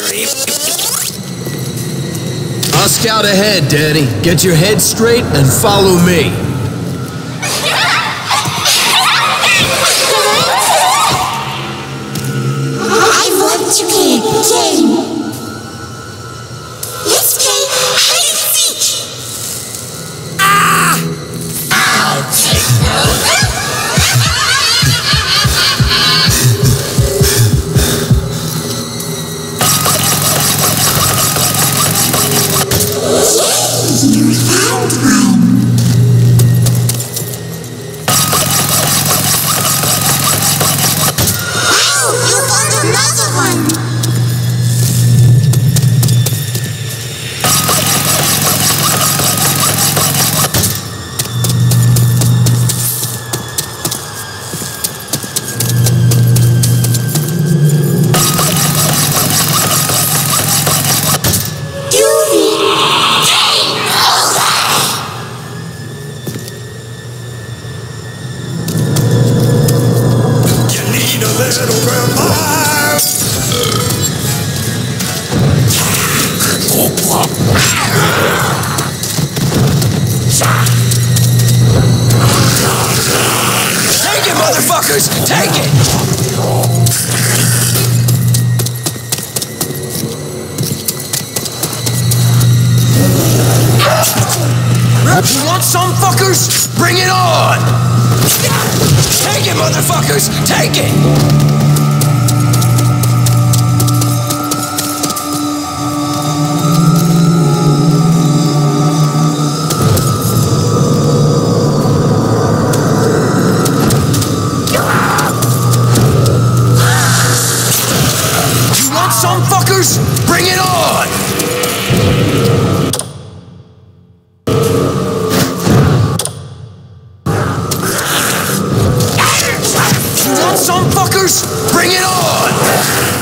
I'll scout ahead, Danny. Get your head straight and follow me. I want to play a game. Let's play hide and seek. I'll take over. You found one. Wow, you found another one. Take it, motherfuckers! Take it! You want some, fuckers? Bring it on! Take it, motherfuckers! Take it! Some fuckers, bring it on! You want some fuckers? Bring it on!